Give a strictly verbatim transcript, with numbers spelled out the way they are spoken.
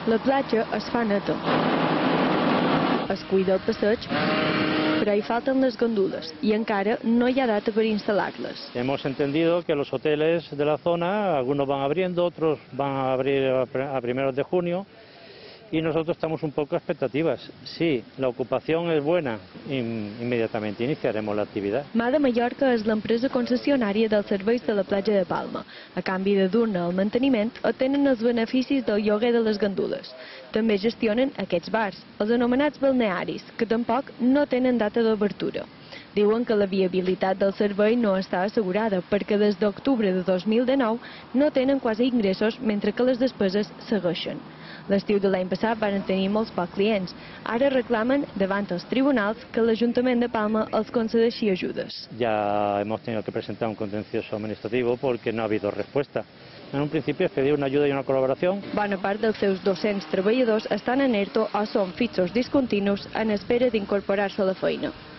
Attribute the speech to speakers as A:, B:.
A: La platja es fa neta. Es cuida el passeig, però hi falten les gandules i encara no hi ha data per instal·lar-les.
B: Hemos entendido que los hoteles de la zona, algunos van abriendo, otros van a abrir a primeros de junio, y nosotros estamos un poco a expectativas. Si la ocupación es buena, inmediatamente iniciaremos la actividad.
A: Mar de Mallorca és l'empresa concessionària dels serveis de la platja de Palma. A canvi de dur-ne el manteniment, obtenen els beneficis del lloguer de les gandules. També gestionen aquests bars, els anomenats balnearis, que tampoc no tenen data d'obertura. Diuen que la viabilitat del servei no està assegurada perquè des d'octubre de dos mil dinou no tenen quasi ingressos mentre que les despeses segueixen. L'estiu de l'any passat van tenir molts pocs clients. Ara reclamen davant els tribunals que l'Ajuntament de Palma els concedeixi ajudes.
B: Ya hemos tenido que presentar un contencioso administrativo porque no ha habido respuesta. En un principio es pedir una ayuda y una colaboración.
A: Bona part dels seus dos-cents treballadors estan en ERTO o són fixos discontinus en espera d'incorporar-se a la feina.